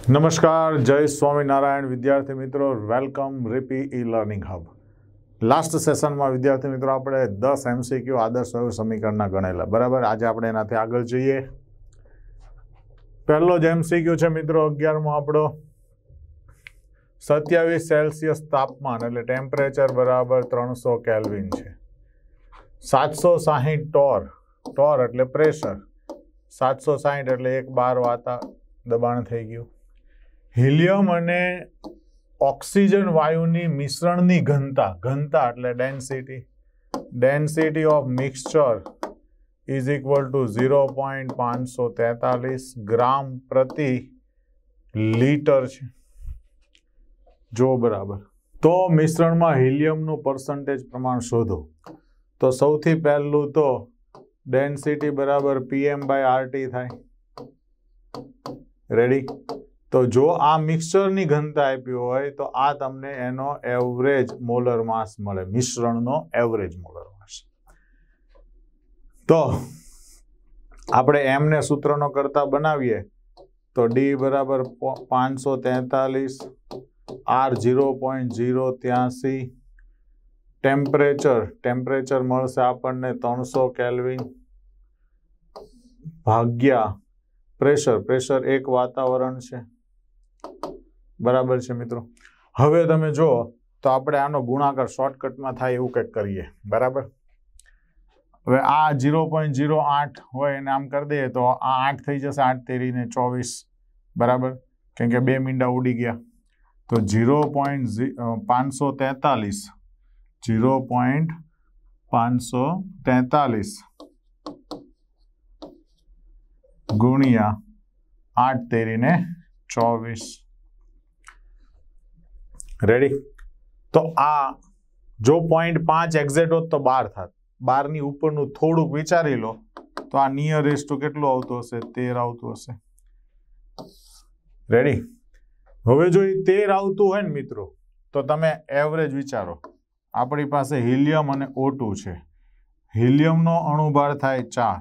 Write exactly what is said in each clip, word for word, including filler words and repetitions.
નમસ્કાર, જય સ્વામિનારાયણ વિદ્યાર્થી મિત્રો, વેલકમ રીપી ઈ લર્નિંગ હબ. લાસ્ટ સેશનમાં વિદ્યાર્થી મિત્રો આપણે દસ એમસીક્યુ આદર્શ વાયુ સમીકરણના ગણેલા, બરાબર. આજે આપણે એનાથી આગળ જઈએ. પહેલો જ એમસીક્યુ છે મિત્રો અગિયારમો આપણો, સત્યાવીસ સેલ્સિયસ તાપમાન એટલે ટેમ્પરેચર બરાબર ત્રણસો કેલ્વિન છે. સાતસો સાહીઠ ટોર, ટોર એટલે પ્રેશર, સાતસો સાહીઠ એટલે એક બાર વાતા દબાણ થઈ ગયું. હિલિયમ અને ઓક્સિજન વાયુની મિશ્રણની ઘનતા, ઘનતા એટલે density, density of mixture is equal to zero point પાંચસો તેતાલીસ ગ્રામ પ્રતિ લીટર છે. જો બરાબર, તો મિશ્રણમાં હિલિયમનું પર્સન્ટેજ પ્રમાણ શોધો. તો સૌથી પહેલું તો ડેન્સિટી બરાબર પીએમ બાય આરટી થાય. રેડી? તો જો આ મિક્સચરની ઘનતા આપી હોય તો આ તમને એનો એવરેજ મોલર માસ મળે, મિશ્રણનો એવરેજ મોલર માસ. તો આપણે એમ ને સૂત્રનો કરતા બનાવીએ તો ડી બરાબર પાંચસો તેતાલીસ, આર ઝીરો પોઈન્ટ ઝીરો ત્યાસી, ટેમ્પરેચર ટેમ્પરેચર મળશે આપણને ત્રણસો કેલ્વિન ભાગ્યા પ્રેશર, પ્રેશર એક વાતાવરણ છે, બરાબર છે મિત્રો. હવે તમે જો તો આપણે આનો ગુણાકાર શોર્ટકટમાં થાય એવું કંઈક કરીએ, બરાબર. હવે આ ઝીરો પોઈન્ટ ઝીરો આઠ હોય એને આમ કરી દઈએ તો આ આઠ થઈ જશે, આઠ તેરીને ચોવીસ, બરાબર, કેમ કે બે મીંડા ઉડી ગયા. તો ઝીરો પોઈન્ટ પાંચસો તેતાલીસ ઝીરો પોઈન્ટ પાંચસો તેતાલીસ ગુણ્યા આઠ તેરીને ચોવીસ. રેડી? તો આ જો પોઈન્ટ પાંચ એક્ઝેક્ટ હોત તો બાર થાત. બારની ઉપરનું થોડુંક વિચારી લો તો આ નિયરેસ્ટ કેટલું આવતું હશે? તેર આવતું હશે. રેડી? હવે જો એ તેર આવતું હોય ને મિત્રો તો તમે એવરેજ વિચારો. આપણી પાસે હિલિયમ અને ઓ ટુ છે. હિલિયમનો અણુભાર થાય ચાર,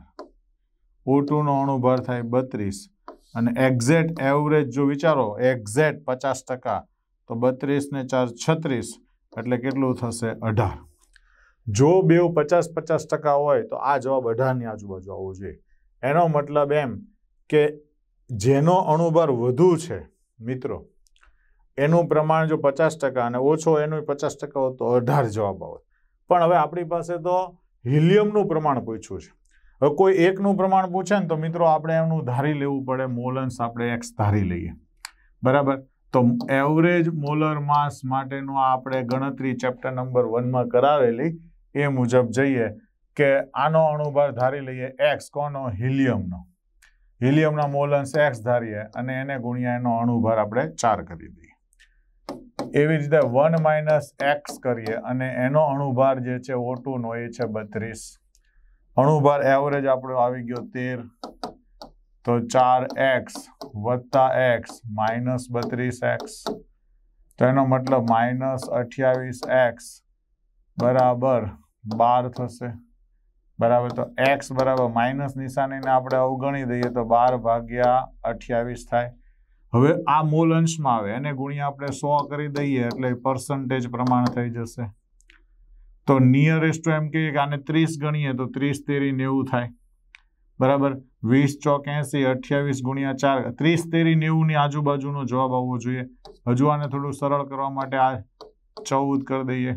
ઓ ટુ નો અણુભાર થાય બત્રીસ, અને એક્ઝેક્ટ એવરેજ જો વિચારો એક્ઝેક્ટ પચાસ ટકા તો બત્રીસ ને ચાર છત્રીસ એટલે કેટલું થશે? અઢાર. જો બે પચાસ પચાસ ટકા હોય તો આ જવાબ અઢારની આજુબાજુ આવવો જોઈએ. એનો મતલબ એમ કે જેનો અણુભાર વધુ છે મિત્રો એનું પ્રમાણ જો પચાસ ટકા અને ઓછો એનું પચાસ ટકા હોય તો અઢાર જવાબ આવે. પણ હવે આપણી પાસે તો હિલિયમનું પ્રમાણ પૂછ્યું છે. હવે કોઈ એકનું પ્રમાણ પૂછે ને તો મિત્રો આપણે એનું ધારી લેવું પડે, મોલન્સ આપણે એક્સ ધારી લઈએ, બરાબર. તો એવરેજ મોલર માસ માટેનું આપણે ગણતરી ચેપ્ટર નંબર વનમાં કરાવેલી એ મુજબ જઈએ કે આનો અણુભાર ધારી લઈએ એક્સ. કોનો? હિલિયમનો. હિલિયમના મોલન્સ એક્સ ધારીએ અને એને ગુણ્યા એનો અણુભાર આપણે ચાર કરી દઈએ. એવી રીતે વન માઇનસ એક્સ કરીએ અને એનો અણુભાર જે છે ઓ ટુ નો એ છે બત્રીસ. અણુભાર એવરેજ આપણો આવી ગયો તેર. તો ચાર એક્સ વત્તા એક્સ માઇનસ બત્રીસ એક્સ, તો એનો મતલબ માઇનસ અઠ્યાવીસ એક્સ બરાબર બાર થશે, બરાબર. તો એક્સ બરાબર માઇનસ નિશાનીને આપણે અવગણી દઈએ તો બાર ભાગ્યા અઠ્યાવીસ થાય. હવે આ મૂલ અંશમાં આવે એને ગુણ્યા આપણે સો કરી દઈએ એટલે પર્સન્ટેજ પ્રમાણ થઈ જશે. તો નિયરેસ્ટ એમ કહીએ કે આને ત્રીસ ગણીએ તો ત્રીસ તેરી નેવું થાય, બરાબર. વીસ ચોક એસી, અઠ્યાવીસ ગુણ્યા ચાર, ત્રીસ તેરી નેવું ની આજુબાજુનો જવાબ આવવો જોઈએ. હજુ આને થોડું સરળ કરવા માટે આ ચૌદ કરી દઈએ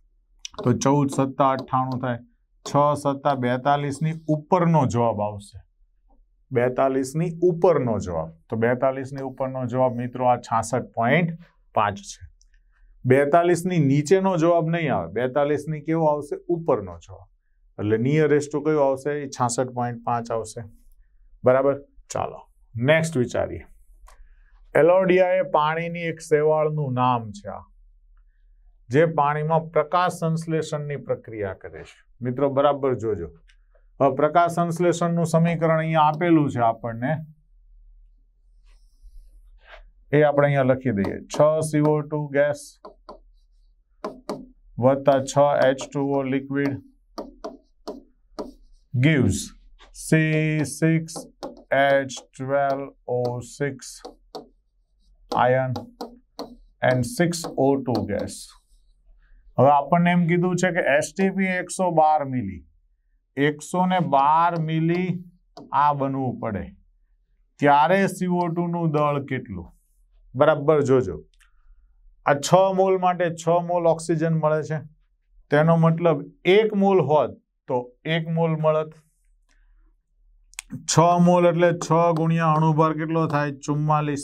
તો ચૌદ સત્તા અઠ્ઠાણું થાય. છ સત્તા બેતાલીસ ની ઉપરનો જવાબ આવશે, બેતાલીસ ની ઉપરનો જવાબ. તો બેતાલીસ ની ઉપરનો જવાબ મિત્રો આ છાસઠ પોઈન્ટ પાંચ છે. બેતાલીસ ની નીચેનો જવાબ નહીં આવે, બેતાલીસ ની કેવો આવશે? ઉપરનો જવાબ. એટલે નિયરેસ્ટ ટુ કયો આવશે? એ છાસઠ પોઈન્ટ પાંચ આવશે, બરાબર. ચાલો નેક્સ્ટ વિચારીએ. એલોડિયા એ પાણીની એક શેવાળનું નામ છે આ, જે પાણીમાં પ્રકાશ સંશ્લેષણની પ્રક્રિયા કરે છે. મિત્રો બરાબર જોજો. હવે પ્રકાશ સંશ્લેષણનું સમીકરણ અહીંયા આપેલું છે આપણને, એ આપણે અહીંયા લખી દઈએ. છ સીઓ ટુ ગેસ વત્તા છ H two O liquid gives C six H twelve O six ion and six O two gas. હવે આપણને એમ કીધું છે કે એસટીપી એકસો બાર મિલી, એકસો ને બાર મિલી આ બનવું પડે ત્યારે સીઓ ટુ નું દળ કેટલું? બરાબર જોજો, આ છ મોલ માટે છ મોલ ઓક્સિજન મળે છે, તેનો મતલબ એક મોલ હોત તો એક મોલ મળત. છ મોલ એટલે છ ગુણ્યા અણુભાર કેટલો થાય? ચુમ્માલીસ.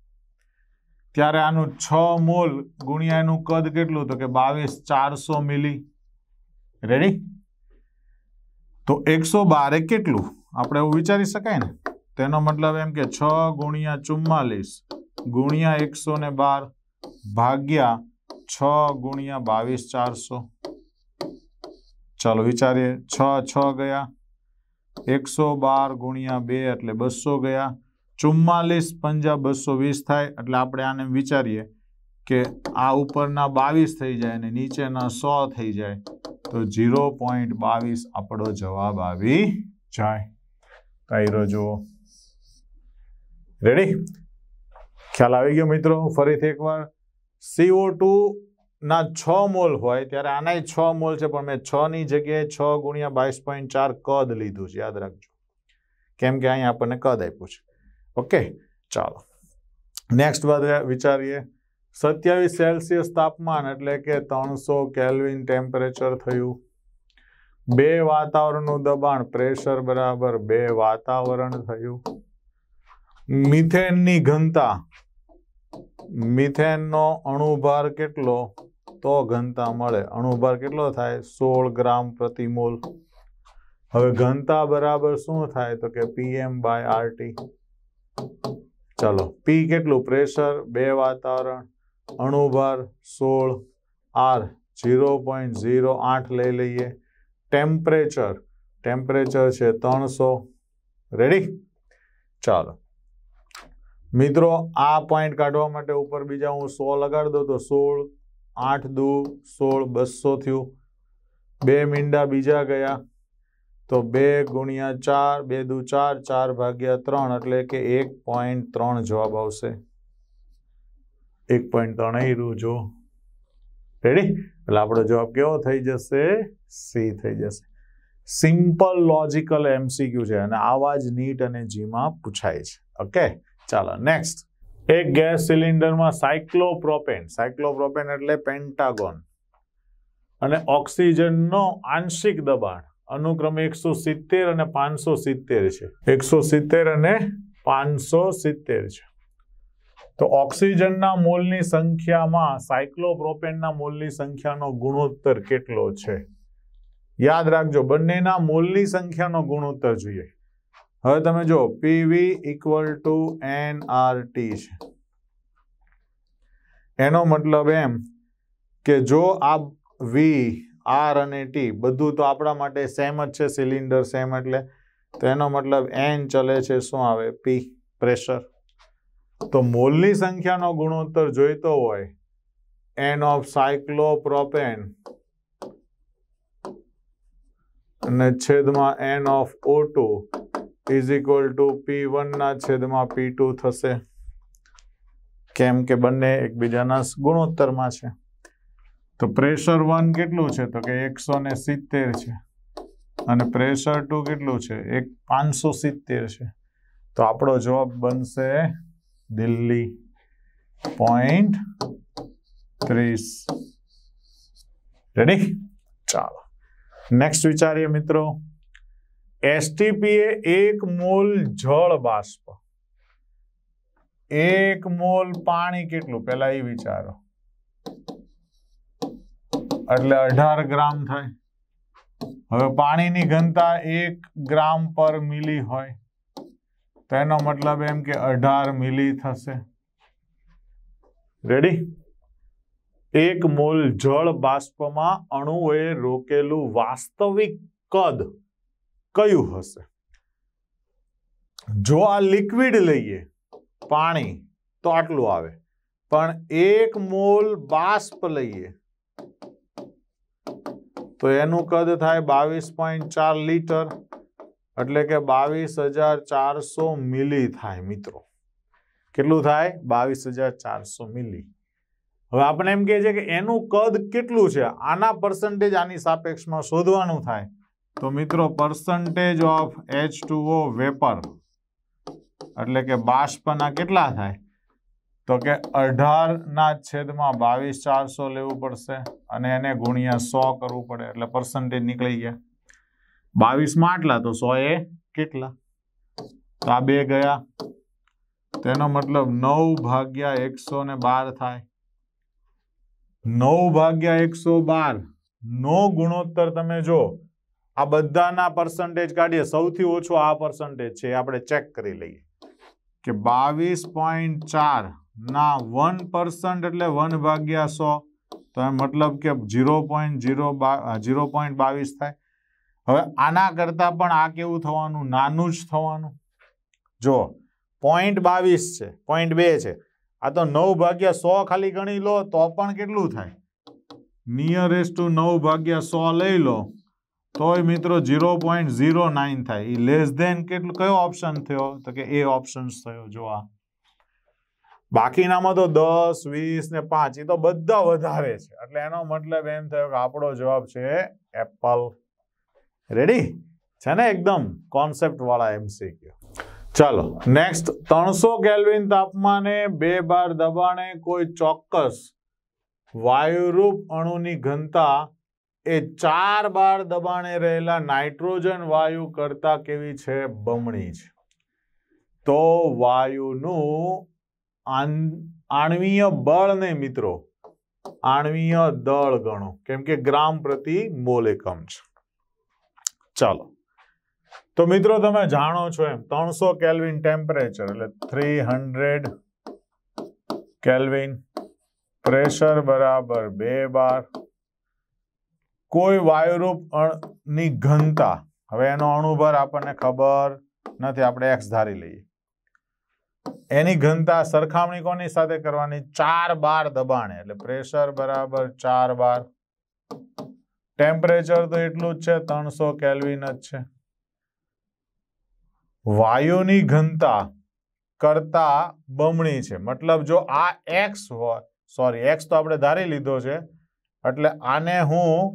ત્યારે આનું છ મોલ ગુણ્યા એનું કદ કેટલું? તો કે બાવીસ, ચારસો મિલી. રેડી? તો એકસો બાર એ કેટલું આપણે એવું વિચારી શકાય ને. તેનો મતલબ એમ કે છ ગુણ્યા ચુમ્માલીસ ગુણ્યા એકસો ને બાર ભાગ્યા છ ગુણ્યા બાવીસ ચારસો. ચાલો વિચારીએ. છ છ ગયા, એકસો બાર ગુણ્યા બે એટલે બસો ગયા, ચુમ્માલીસ પંજા બસો વીસ થાય. એટલે આપણે આને વિચારીએ કે આ ઉપરના બાવીસ થઈ જાય અને નીચેના સો થઈ જાય તો ઝીરો પોઈન્ટ બાવીસ આપણો જવાબ આવી જાય. કાયરો જુઓ. રેડી? ખ્યાલ આવી ગયો મિત્રો? ફરીથી એકવાર, સીઓ ટુ ના છ મોલ હોય ત્યારે આનાય છ મોલ છે, પણ મેં છ ની જગ્યાએ છ ગુણ્યા બાવીસ પોઈન્ટ ચાર કદ લીધું છે. યાદ રાખજો, કેમ કે અહીંયા આપણને કદ આપ્યું છે. ઓકે, ચાલો નેક્સ્ટ વાત વિચારીએ. સત્યાવીસ સેલ્સિયસ તાપમાન એટલે કે ત્રણસો કેલ્વિન ટેમ્પરેચર થયું. બે વાતાવરણનું દબાણ પ્રેશર બરાબર બે વાતાવરણ થયું. મિથેનની ઘનતા, મિથેનનો અણુભાર કેટલો તો ઘનતા મળે? અણુભાર કેટલો થાય? સોળ ગ્રામ પ્રતિ મોલ. હવે ઘનતા બરાબર શું થાય? તો કે પીએમ બાય આરટી. ચાલો, પી કેટલું? પ્રેશર, બે વાતાવરણ, અણુભાર સોળ, આર ઝીરો પોઈન્ટ ઝીરો આઠ લઈ લઈએ. ટેમ્પરેચર, ટેમ્પરેચર છે ત્રણસો. રેડી? ચાલો મિત્રો, આ પોઈન્ટ કાઢવા માટે ઉપર બીજા હું સો લગાડી દઉં તો સોળ, આઠ દુ સોળ, બસો થયું. બે મીંડા બીજા ગયા તો બે ગુણ્યા ચાર, બે દુ ચાર, ચાર ભાગ્યા ત્રણ એટલે કે એક પોઈન્ટ ત્રણ જવાબ આવશે. એક પોઈન્ટ ત્રણ અહીં જો. રેડી? એટલે આપણો જવાબ કેવો થઈ જશે? સી થઈ જશે. સિમ્પલ લોજિકલ એમસીક્યુ છે અને આવા જ નીટ અને જીમાં પૂછાય છે. ઓકે, ચાલો નેક્સ્ટ. એક ગેસ સિલિન્ડરમાં સાયક્લોપ્રોપેન, સાયક્લોપ્રોપેન એટલે પેન્ટાગોન, અને ઓક્સિજનનો આંશિક દબાણ અનુક્રમે એકસો સિત્તેર અને પાંચસો સિત્તેર છે. એકસો સિત્તેર અને પાંચસો સિત્તેર છે. તો ઓક્સિજનના મોલની સંખ્યામાં સાયક્લોપ્રોપેનના મોલની સંખ્યાનો ગુણોત્તર કેટલો છે? યાદ રાખજો, બંનેના મોલની સંખ્યાનો ગુણોત્તર જોઈએ. હવે તમે જો PV equal to N R T છે. એનો મતલબ એમ કે જો આ વી, આર અને ટી બધું તો આપણા માટે સેમ જ છે, સિલિન્ડર સેમ, એટલે તો એનો મતલબ એન ચલે છે શું આવે? P, pressure. તો મોલની સંખ્યાનો ગુણોત્તર જોઈતો હોય એન ઓફ સાયક્લોપ્રોપેન અને છેદમાં N of O two is equal to P one ના છેદમાં પી ટુ થશે. કેમ કે બંને એકબીજાના ગુણોત્તરમાં છે. તો પ્રેશર વન કેટલું છે? તો કે એકસો ને સિત્તેર છે અને પ્રેશર ટુ કેટલું છે? એક પાંચસો સિત્તેર છે. તો આપણો જવાબ બનશે દિલ્હી. પોઈન્ટ ત્રીસ. રેડી? ચાલો નેક્સ્ટ વિચારીએ મિત્રો. એસટીપી એ એક મોલ જળ બાષ્પ, એક મોલ પાણી કેટલું? પેલા એ વિચારો. એટલે અઢાર ગ્રામ થાય. હવે પાણીની ઘનતા એક ગ્રામ પર મિલી હોય તો એનો મતલબ એમ કે અઢાર મિલી થશે. રેડી? એક મોલ જળ બાષ્પમાં અણુએ રોકેલું વાસ્તવિક કદ કયું હશે? જો આ લિક્વિડ લઈએ પાણી તો આટલું આવે, પણ એક મોલ બાષ્પ લઈએ તો એનું કદ થાય બાવીસ પોઈન્ટ ચાર લીટર એટલે કે બાવીસ હજાર ચારસો મિલી થાય મિત્રો. કેટલું થાય? બાવીસ હજાર ચારસો મિલી. હવે આપણે એમ કહે છે કે એનું કદ કેટલું છે, આના પર્સન્ટેજ આની સાપેક્ષમાં શોધવાનું થાય. તો મિત્રો percentage of H two O vapour એટલે કે બાષ્પના કેટલા થાય? તો કે અઢાર ના છેદમાં બાવીસ ચારસો લેવું પડશે અને એને ગુણ્યા સો કરવું પડે એટલે પર્સન્ટેજ નીકળી ગયા. બાવીસ માં આટલા તો સો એ કેટલા? તો આ બે ગયા. તેનો મતલબ નવ ભાગ્યા એકસો ને બાર થાય. નવ ભાગ્યા એકસો બાર નો ગુણોત્તર તમે જો આ બધાના પર્સન્ટેજ કાઢીએ, સૌથી ઓછો આ પર્સન્ટેજ છે, આપણે ચેક કરી લઈએ કે બાવીસ પોઈન્ટ ચાર ના વન પર્સન્ટ એટલે વન ભાગ્યા સો, તો એમ મતલબ કે zero point zero zero point બાવીસ થાય. હવે આના કરતા પણ આ કેવું થવાનું? નાનું જ થવાનું. જો પોઈન્ટ બાવીસ છે, પોઈન્ટ બે છે, આ તો નવ ભાગ્યા સો ખાલી ગણી લો તો પણ કેટલું થાય? નિયરેસ્ટ ટુ નવ ભાગ્યા સો લઈ લો તોય મિત્રો ઝીરો પોઈન્ટ ઝીરો નાઇન થાય. એ લેસ ધેન કેટલું, કયો ઓપ્શન થયો? તો કે એ ઓપ્શન થયો. જો આ બાકીનામાં તો દસ વીસ ને પાંચ એ તો બધા વધારે છે, એટલે એનો મતલબ એમ થયો કે આપણો જવાબ છે એપલ. રેડી છે ને? એકદમ કોન્સેપ્ટ વાળા એમસીક્યુ. ચાલો નેક્સ્ટ. ત્રણસો કેલ્વિન તાપમાને બે બાર દબાણે કોઈ ચોક્કસ વાયુરૂપ અણુની ઘનતા એ ચાર બાર દબાણે રહેલા નાઇટ્રોજન વાયુ કરતા કેવી છે? બમણી છે. તો વાયુનું આણ્વીય બળ ને મિત્રો આણ્વીય દળ ગણો, કેમ કે ગ્રામ પ્રતિ મોલ એકમ છે. ચાલો તો મિત્રો તમે જાણો છો એમ ત્રણસો કેલ્વિન ટેમ્પરેચર એટલે થ્રી હંડ્રેડ કેલ્વિન, પ્રેશર બરાબર બે બાર. કોઈ વાયુરૂપ ની ઘનતા, હવે એનો અણુભાર આપણને ખબર નથી, આપણે એક્સ ધારી લઈએ. એની ઘનતા સરખામણી કોની સાથે કરવાની? ચાર બાર દબાણે એટલે પ્રેશર બરાબર ચાર બાર. ટેમ્પરેચર તો એટલું જ છે, ત્રણસો કેલ્વિન જ છે. વાયુની ઘનતા કરતા બમણી છે, મતલબ જો આ એક્સ હોય, સોરી એક્સ તો આપણે ધારી લીધો છે, એટલે આને હું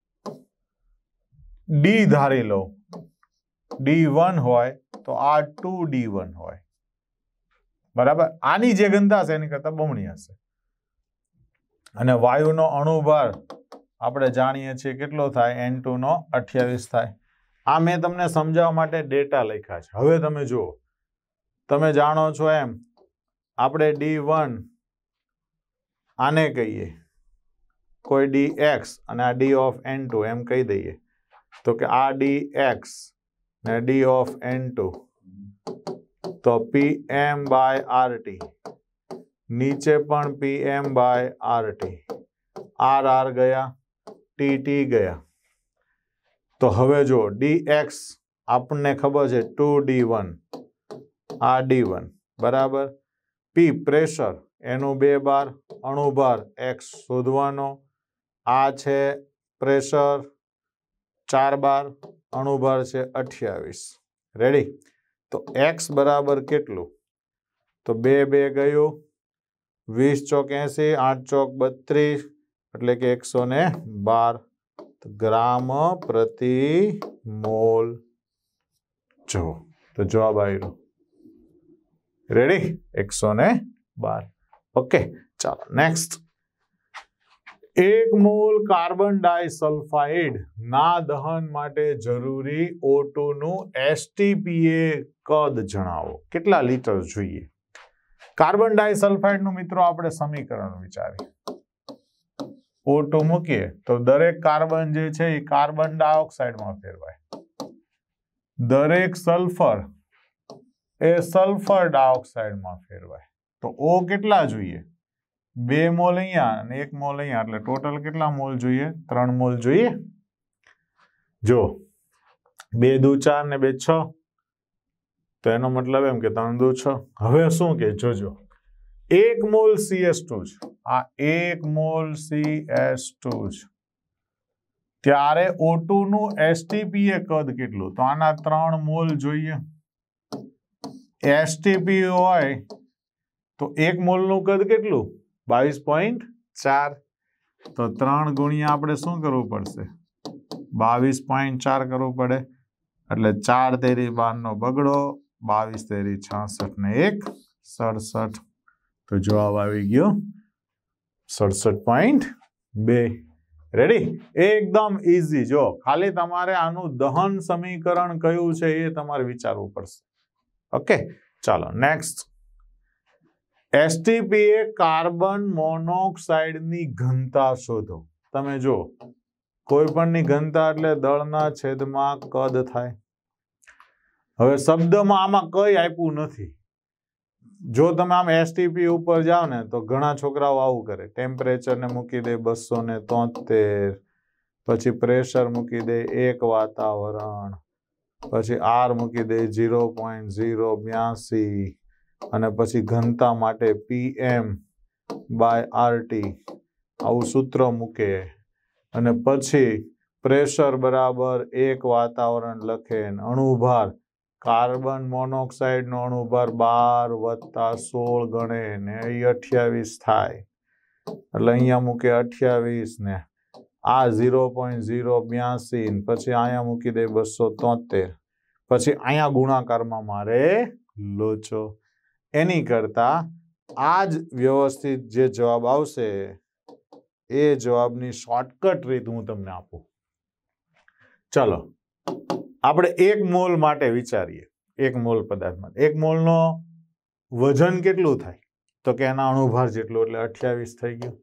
ડી ધારી લઉં. ડી વન હોય તો આ ટુ ડી વન હોય, બરાબર. આની જે ઘનતા છે એની કરતા બમણી હશે. અને વાયુનો અણુભાર આપણે જાણીએ છીએ કેટલો થાય? એન ટુ નો અઠ્યાવીસ થાય. આ મેં તમને સમજાવવા માટે ડેટા લખ્યા છે. હવે તમે જુઓ, તમે જાણો છો એમ આપણે ડી વન આને કહીએ, કોઈ ડી એક્સ અને આ ડી ઓફ એન ટુ એમ કહી દઈએ, તો કે આ ડી એક્સ ને ડી ઓફ એન ટુ તો P M by R T, નીચે પણ P M by R T, R R ગયા, ટી ટી ગયા. તો હવે જો ડી એક્સ આપણને ખબર છે ટુ ડી વન, આ ડી વન બરાબર. પી પ્રેશર એનું બે બાર, અણુભાર એક્સ શોધવાનો, આ છે પ્રેશર ચાર બાર, અણુભાર છે અઠ્યાવીસ. રેડી? તો એક્સ બરાબર કેટલું? તો બે બે ગયું, વીસ ચોક એસી, આઠ ચોક બત્રીસ એટલે કે એકસો ને બાર ગ્રામ પ્રતિ મોલ. જો તો જવાબ આવ્યો. રેડી? એકસો ને બાર. ઓકે ચાલો નેક્સ્ટ. એક મોલ કાર્બન ડાઇસલ્ફાઇડ ના દહન માટે જરૂરી ઓ ટુ નું એસટીપીએ કદ જણાવો. કેટલા લીટર જોઈએ? કાર્બન ડાઇસલ્ફાઇડ નું મિત્રો આપણે સમીકરણ વિચારીએ. ઓ ટુ મૂકીએ તો દરેક કાર્બન જે છે એ કાર્બન ડાયોક્સાઇડમાં ફેરવાય, દરેક સલ્ફર એ સલ્ફર ડાયોક્સાઇડમાં ફેરવાય. તો ઓ કેટલા જોઈએ? બે મોલ અહીંયા અને એક મોલ અહીંયા, એટલે ટોટલ કેટલા મોલ જોઈએ? ત્રણ મોલ જોઈએ. જો બે દુ ચાર ને બે છ, તો એનો મતલબ એમ કે ત્રણ દુ છ. હવે શું કે જોજો, એક મોલ સી એસ ટુ છે, આ એક મોલ સી એસ ટુ છે, ત્યારે ઓ ટુ નું એસટીપીએ કદ કેટલું? તો આના ત્રણ મોલ જોઈએ. એસટીપી હોય તો એક મોલનું કદ કેટલું? બાવીસ પોઈન્ટ ચાર. તો ત્રણ ગુણ્યા આપણે શું કરવું પડશે? બાવીસ પોઈન્ટ ચાર કરવું પડે. એટલે ચાર તેરી બાર નો બગડો, બાવીસ તેરી છાસઠ ને એક સડસઠ. તો જવાબ આવી ગયો સડસઠ પોઈન્ટ બે. રેડી? એકદમ ઈઝી. જો ખાલી તમારે આનું દહન સમીકરણ કયું છે એ તમારે વિચારવું પડશે. ઓકે, ચાલો નેક્સ્ટ. એસટીપી એ કાર્બન મોનોક્સાઇડની ઘનતા શોધો. તમે જો કોઈ પણની ઘનતા એટલે દળના છેદમાં કદ થાય. હવે શબ્દમાં આમાં કઈ આપ્યું નથી. જો તમે આમ એસટીપી ઉપર જાઓ ને તો ઘણા છોકરાઓ આવું કરે. ટેમ્પરેચર ને મૂકી દે બસો ને તોતેર, પછી પ્રેશર મૂકી દે એક વાતાવરણ, પછી આર મૂકી દે ઝીરો પોઈન્ટ ઝીરો બ્યાસી, અને પછી ઘનતા માટે પીએમ બાય આરટી આવું સૂત્ર મૂકે, અને પછી પ્રેશર બરાબર એક વાતાવરણ લખે. અણુભાર કાર્બન મોનોક્સાઇડ નો અણુભાર બાર વત્તા સોળ ગણે ને એ અઠ્યાવીસ થાય. એટલે અહીંયા મૂકે અઠ્યાવીસ ને આ ઝીરો પોઈન્ટ ઝીરો બ્યાસી, પછી અહીંયા મૂકી દે બસો તોતેર, પછી અહીંયા ગુણાકારમાં મારે લોચો. એની કરતા આ જ વ્યવસ્થિત જે જવાબ આવશે એ જવાબની શોર્ટકટ રીત હું તમને આપું. ચલો આપણે એક મોલ માટે વિચારીએ. એક મોલ પદાર્થ માટે એક મોલનો વજન કેટલું થાય? તો કે એના અણુભાર જેટલું, એટલે અઠ્યાવીસ થઈ ગયું.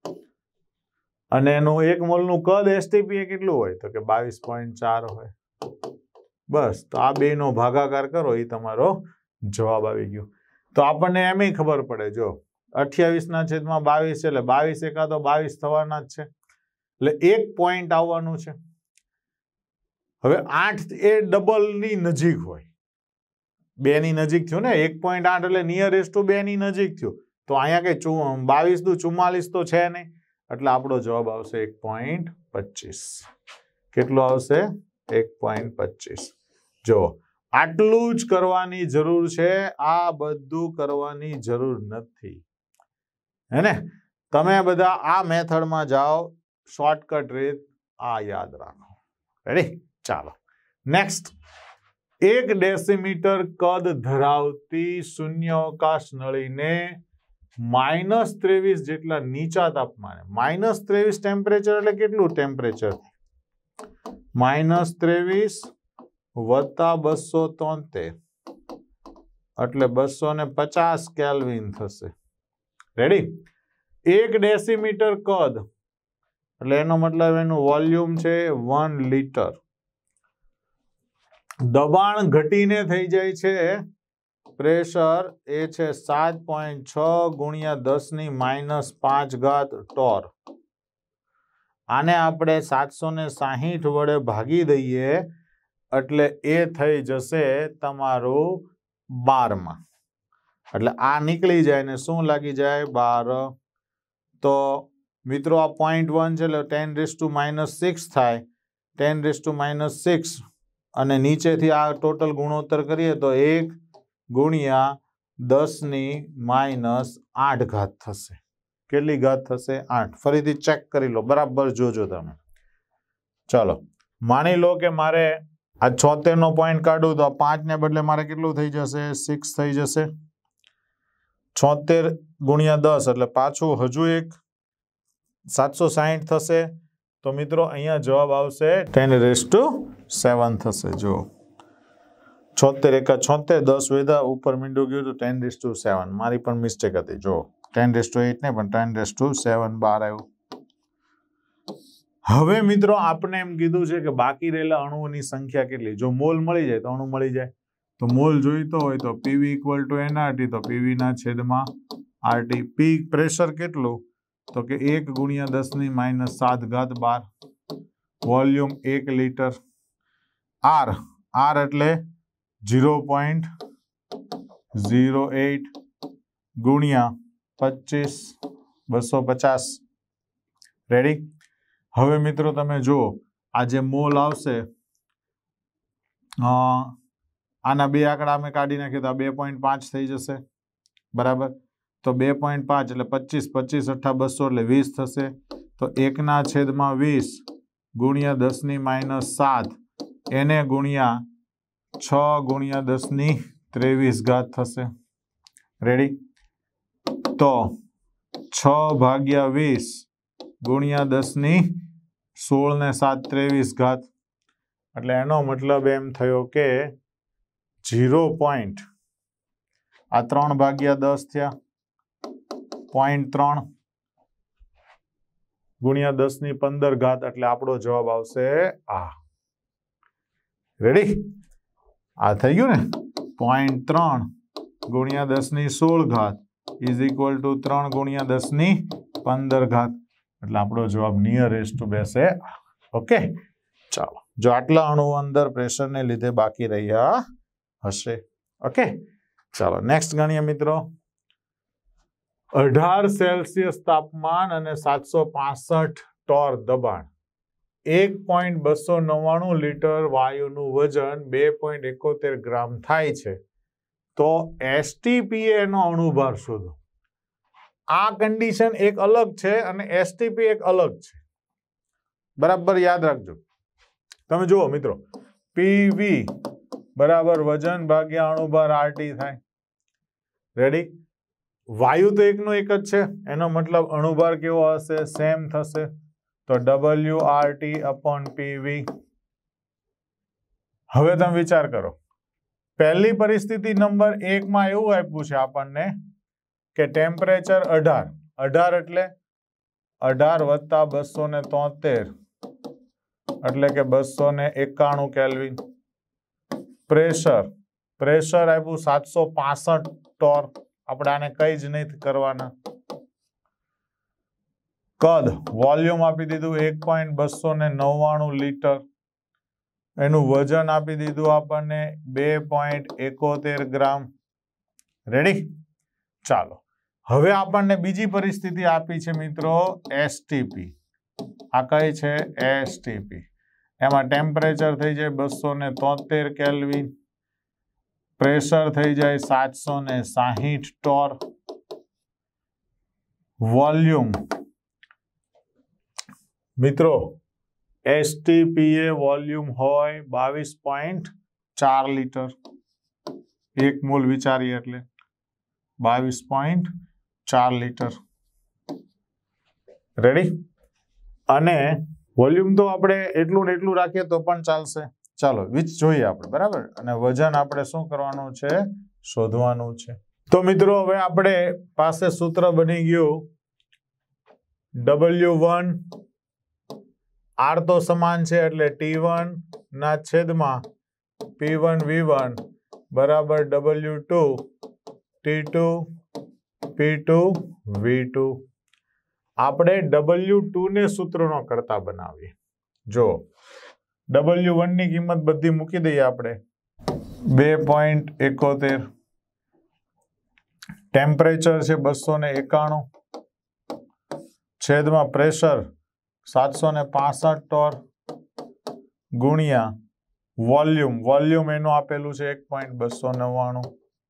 અને એનું એક મોલનું કદ એસટીપી કેટલું હોય? તો કે બાવીસ પોઈન્ટ ચાર હોય. બસ, તો આ બે નો ભાગાકાર કરો એ તમારો જવાબ આવી ગયો. તો આપણને એમ ખબર પડે, જો અઠ્યાવીસ ના છેદમાં બાવીસ એટલે બાવીસ એકા તો બાવીસ થવાના જ છે, એટલે એક પોઈન્ટ આવવાનું છે. હવે આઠ એ ડબલ ની નજીક હોય, બે ની નજીક થયું ને, એક પોઈન્ટ આઠ એટલે નિયરેસ્ટ ટુ બે ની નજીક થયું. તો અહીંયા કઈ બાવીસ દુ ચુમ્માલીસ તો છે નહીં, એટલે આપણો જવાબ આવશે એક પોઈન્ટ પચીસ. કેટલો આવશે? એક પોઈન્ટ પચીસ. જો આટલું જ કરવાની જરૂર છે, આ બધું કરવાની જરૂર નથી, હે ને? તમે બધા આ મેથડમાં જાઓ, શોર્ટકટ રીત આ યાદ રાખો. રેડી? ચાલો નેક્સ્ટ. એક ડેસીમીટર કદ ધરાવતી શૂન્યાવકાશ નળીને માઇનસ ત્રેવીસ જેટલા નીચા તાપમાને, માઇનસ ત્રેવીસ ટેમ્પરેચર એટલે કેટલું ટેમ્પરેચર? માઇનસ ત્રેવીસ વત્તા બસો તોતેર એટલે બસો ને પચાસ કેલ્વિન થશે. રેડી? એક ડેસીમીટર કદ એટલે એનો મતલબ એનું વોલ્યુમ છે વન લીટર. દબાણ ઘટીને થઈ જાય છે, પ્રેશર એ છે સાત પોઈન્ટ છ ગુણ્યા દસ ની માઇનસ પાંચ ઘાત ટોર. આને આપણે સાતસો ને સાહીઠ વડે ભાગી દઈએ એટલે એ થઈ જશે તમારું બારમાં. એટલે આ નીકળી જાય ને શું લાગી જાય? બાર. તો મિત્રો આ પોઈન્ટ વન છે એટલે ten raise two minus six થાય. Ten raise two minus six અને નીચેથી આ ટોટલ ગુણોત્તર કરીએ તો એક ગુણ્યા દસ ની માઇનસ આઠ ઘાત થશે. કેટલી ઘાત થશે? આઠ. ફરીથી ચેક કરી લો, બરાબર જોજો તમે. ચાલો માની લો કે મારે આ છોતેર નો પોઈન્ટ કાઢું તો પાંચ ને બદલે મારે કેટલું થઈ જશે? સિક્સ થઈ જશે. છોતેર ગુણ્યા દસ એટલે પાછું હજુ એક સાતસો સાહીઠ થશે. તો મિત્રો અહીંયા જવાબ આવશે ટેન રેસ ટુ સેવન થશે. જો છોતેર એકા છોતેર, દસ વેધા ઉપર મીંડું ગયું તો ટેન રેસ ટુ સેવન. મારી પણ મિસ્ટેક હતી. જો ટેન રેસ ટુ એટ ને પણ ટેન રેસ ટુ સેવન બહાર આવ્યું. હવે મિત્રો આપણે એમ કીધું છે કે બાકી રહેલા અણુઓની સંખ્યા કેટલી? જો મોલ મળી જાય તો અણુ મળી જાય. તો મોલ જોઈતો હોય તો પીવી ઇક્વલ ટુ એનઆરટી, તો પીવી ના છેદમાં આરટી. પી પ્રેશર કેટલું? તો કે એક ગુણ્યા દસ ની માઇનસ સાત ઘાત બાર. વોલ્યુમ એક લીટર. આર આર એટલે ઝીરો પોઈન્ટ ઝીરો એટ ગુણ્યા પચીસ, બસો પચાસ. રેડી? હવે મિત્રો તમે જુઓ, આ જે મોલ આવશે, આના બે આંકડા અમે કાઢી નાખીએ તો આ બે પોઈન્ટ પાંચ થઈ જશે. બરાબર? तो બે પોઈન્ટ પાંચ એટલે પચીસ, પચીસ અઠ્ઠા બસો એટલે વીસ થશે। तो एक ना छेद में वीस गुणिया दस नी माइनस सात एने गुणिया छ गुणिया दस नी त्रेवीस घात थशे। रेडी? तो छ भाग्या वीस गुणिया दस नी सोल ने सात त्रेवीस घात એટલે એનો મતલબ એમ થયો કે ઝીરો પોઈન્ટ આ ત્રણ ભાગ્યા દસ થયા પોઈન્ટ ત્રણ ગુણ્યા દસ ની પંદર ઘાત એટલે આપણો જવાબ આવશે આ। રેડી? આ થઈ ગયું ને પોઈન્ટ ત્રણ ગુણ્યા દસ ની સોળ ઘાત ઇઝ ઇક્વલ ટુ ત્રણ ગુણ્યા દસ ની પંદર ઘાત એટલે આપણો જવાબ નિયરેસ્ટ ટુ બેસે। ઓકે, ચાલો, जो आटला अणु अंदर प्रेशर ने लीधे बाकी रह्या हशे। ओके, चलो नेक्स्ट गणीए मित्रों। अठार सेल्सियस तापमान अने सात सौ पांसठ टोर दबाण एक पॉइंट बसो नवाणु लीटर वायुनु वजन बे पॉइंट एकोतेर ग्राम थाय छे तो एसटीपीए नो अणुभार शोधो। आ कंडीशन एक अलग छे अने एसटीपी एक अलग छे, बराबर याद राखजो। तमे जुओ मित्रों, पीवी बराबर वजन भाग्या अणुभार आरटी थाय। रेडी? वायु तो एक नो एक ज छे, एनो मतलब अणुभार केवो हशे? सेम थशे। तो W R T upon PV. हवे तमे विचार करो, पहली परिस्थिति नंबर एक में एवुं आप्युं छे आपणने के टेम्परेचर अठार, अठार एटले अठार वत्ता बसो ने तोतेर એટલે કે બસો ને એકાણું કેલ્વિન। પ્રેશર પ્રેશર આપ્યું સાતસો પાસઠ ટોર, આપણે આને કઈ જ નહીં કરવાના। કદ વોલ્યુમ આપી દીધું એક પોઈન્ટ બસો ને નવ્વાણું લીટર, એનું વજન આપી દીધું આપણને બે પોઈન્ટ એકોતેર ગ્રામ। રેડી? ચાલો, હવે આપણને બીજી પરિસ્થિતિ આપી છે મિત્રો એસટીપી। આ કઈ છે? એસટીપી। एमां टेम्परेचर थई जाए बसो ने तोतेर केल्विन, प्रेशर थई जाए सात सौ ने साहीठ टोर, वॉल्यूम मित्रों एसटीपीए वॉल्यूम होय बावीस पॉइंट चार लीटर, एक मोल विचारीए एटले बावीस पॉइंट चार लीटर। रेडी? अने वॉल्यूम तो आपणे एटલું ને એટલું રાખીએ તો પણ ચાલશે। ચાલો વીચ જોઈએ આપણે, બરાબર? અને વજન આપણે શું કરવાનું છે? શોધવાનું છે। તો મિત્રો હવે આપણે પાસે સૂત્ર બની ગયું ડબલ્યુ વન આર તો સમાન છે એટલે ટી વન ના છેદમાં પી વન વી વન બરાબર W two T two P two V two. આપણે ડબલ્યુ ટુ ને સૂત્રનો કરતા બનાવીએ। જો ડબલ્યુ વન ની કિંમત બધી મૂકી દઈએ આપણે બે પોઈન્ટ એકોતેર, ટેમ્પરેચર છે બસો ને એકાણું છેદમાં પ્રેશર સાતસો ને પાસઠ ટોર ગુણ્યા વોલ્યુમ, વોલ્યુમ એનું આપેલું છે એક પોઈન્ટ બસો નવ્વાણું।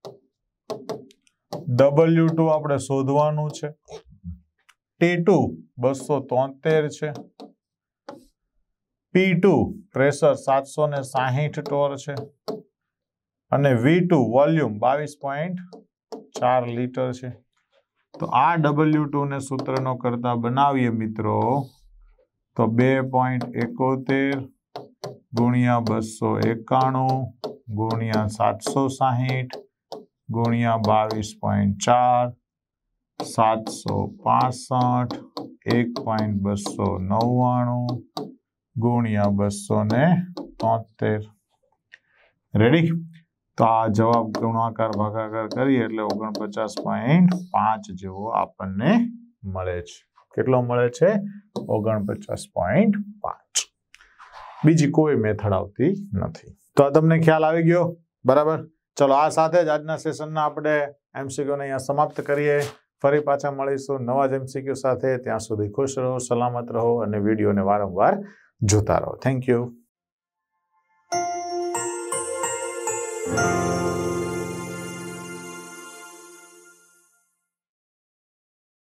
ડબલ્યુ ટુ આપણે શોધવાનું છે, ટી ટુ બસો તોતેર છે, પી ટુ પ્રેશર સાતસો ને સાહીઠ ટોર છે અને વી ટુ વોલ્યુમ બાવીસ પોઈન્ટ ચાર લીટર છે। તો આ ડબલ્યુ ટુ ને સૂત્રનો કરતા બનાવીએ મિત્રો તો બે પોઈન્ટ એકોતેર ગુણ્યા બસો એકાણું ગુણ્યા સાતસો સાહીઠ ગુણ્યા બાવીસ પોઈન્ટ ચાર सातसो पांसठ एक पॉइंट बसो नव्वाणु गुणिया बसो ने तोतेर। रेडी? तो आ जवाब गुणाकार भागाकार करिए એટલે ઓગણપચાસ પોઈન્ટ પાંચ જેવો આપણને મળે છે। કેટલો મળે છે? ઓગણપચાસ પોઈન્ટ પાંચ। બીજી કોઈ મેથડ આવતી નથી। તો આ તમને ખ્યાલ આવી ગયો, બરાબર? ચલો આ સાથે જ આજના સેશનના આપણે એમસીક્યુ ને અહીંયા સમાપ્ત કરીએ। ફરી પાછા મળીશું નવા જ એમસીક્યુ સાથે। ત્યાં સુધી ખુશ રહો, સલામત રહો અને વિડીયોને વારંવાર જોતા રહો। Thank you.